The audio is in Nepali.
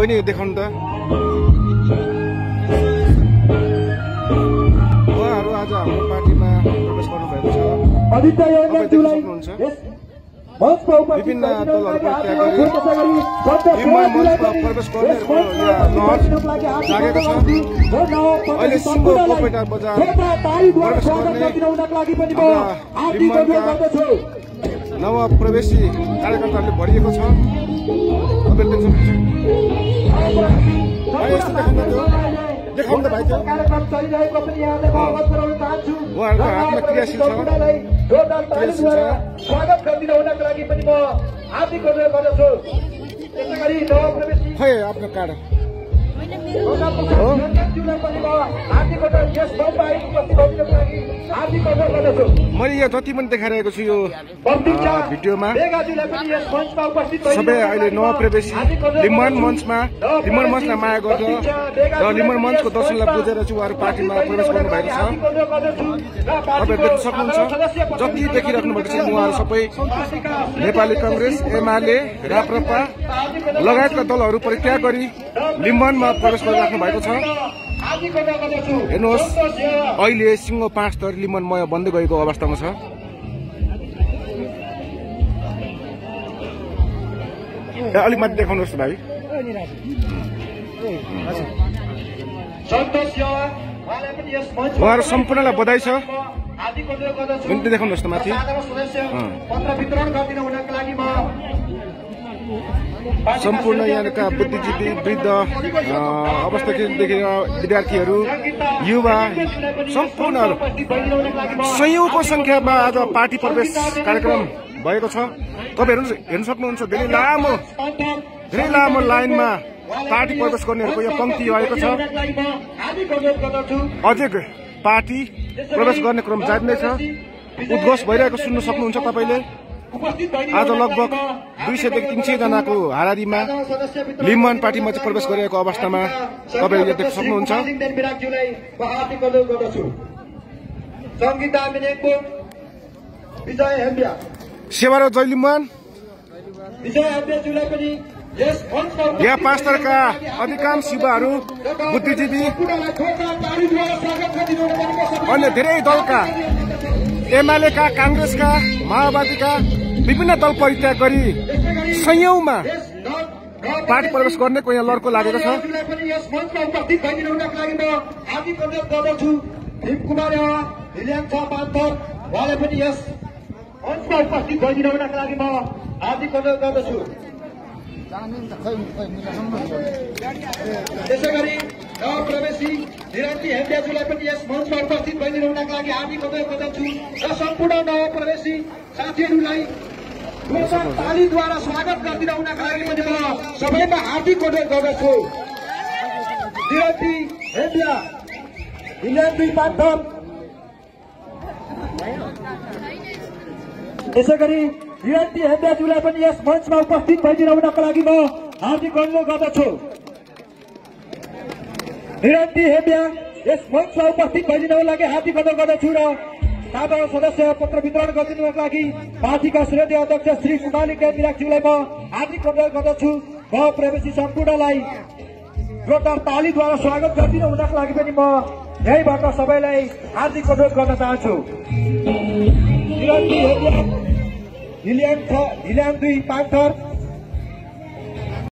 बहिनी देखाउनु त उहाँहरू आज हाम्रो पार्टीमा प्रवेश गर्नुभएको छ। विभिन्न दलहरूका त्याग गरी निर्माण मञ्चमा प्रवेश गर्नेहरूको लहर लागेको छ। अहिले सिङ्गो कोपेटा बजार प्रवेश गर्ने नव प्रवेशी कार्यकर्ताहरूले भरिएको छ। देखाउनु त भाइ त्यो उहाँहरूको हातमा क्रियाशील छ। खै आफ्नो कार्ड मैले यहाँ जति पनि देखाइरहेको छु यो भिडियोमा सबै अहिले नवप्रवेशी लिम्बन मञ्चलाई माया गर्छ र लिम्बन मञ्चको दर्शनलाई बुझेर चाहिँ उहाँहरू पार्टीमा प्रवेश गर्नुभएको छ। तपाईँहरू देख्न सक्नुहुन्छ जति देखिराख्नु भएको छ उहाँहरू सबै नेपाली कांग्रेस, एमाले, राप्रपा लगायतका दलहरू परित्याग गरी लिम्बनमा प्रवेश गरिराख्नु भएको छ। हेर्नुहोस् अहिले सिङ्गो 5 थर लिम्बनमय बन्दै गएको अवस्थामा छ। अलिक माथि देखाउनुहोस् भाइ। उहाँहरू सम्पूर्णलाई बधाई छ। देखाउनुहोस् त माथि। सम्पूर्ण यहाँका बुद्धिजीवी, वृद्ध, अवस्थादेखि विद्यार्थीहरू, युवा सम्पूर्णहरू सयौंको संख्यामा आज पार्टी प्रवेश कार्यक्रम भएको छ। तपाईहरु हेर्न सक्नुहुन्छ धेरै लामो लाइनमा पार्टी प्रवेश गर्नेहरूको यहाँ पंक्ति आएको छ। अझै पार्टी प्रवेश गर्ने क्रम जारी नै छ। उद्घोष भइरहेको सुन्न सक्नुहुन्छ तपाईले। आज लगभग 200 देखि 300 जनाको हाराहारीमा लिम्बन पार्टीमा चाहिँ प्रवेश गरिरहेको अवस्थामा तपाईले देख्न सक्नुहुन्छ। सेवा र जय लिम्बन। यहाँ 5 थरका अधिकांश युवाहरू, बुद्धिजीवी, अन्य धेरै दलका, एमालेका, कांग्रेसका, माओवादीका विभिन्न दल परित्याग गरी संयौंमा पार्टी प्रवेश गर्नेको यहाँ लड्को लागेको छ। त्यसैगरी नवप्रवेशी निरन्ती हेम्ब्याजुलाई पनि यस मञ्चमा उपस्थित भइदिनुहुनका लागि हार्दिक अनुरोध गर्दछु र सम्पूर्ण नवप्रवेशी साथीहरूलाई तालीद्वारा स्वागत गरिदिनुहुनका लागि पनि म सबैमा हार्दिक अनुरोध गर्दछु। निरन्ती हेम्ब्या निरन्ती पान्थर। त्यसैगरी निरन्ती हेम्ब्याजुलाई पनि यस मञ्चमा उपस्थित भइदिनुहुनका लागि म हार्दिक अनुरोध गर्दछु। निरन्ती हेम्ब्या यस मञ्चमा उपस्थित भइदिनको लागि हार्दिक अनुरोध गर्दछु र साधारण सदस्य पत्र वितरण गरिदिनुको लागि पार्टीका श्रेय अध्यक्ष श्री कुमाली विराटज्यूलाई म हार्दिक अनुरोध गर्दछु। नवप्रवेशी सम्पूर्णलाई जोरदार तालीद्वारा स्वागत गरिदिनु हुनको लागि पनि म यहीबाट सबैलाई हार्दिक अनुरोध गर्न चाहन्छु। निरन्ती हेम्ब्या हिल्यान्ड 2 पान्थर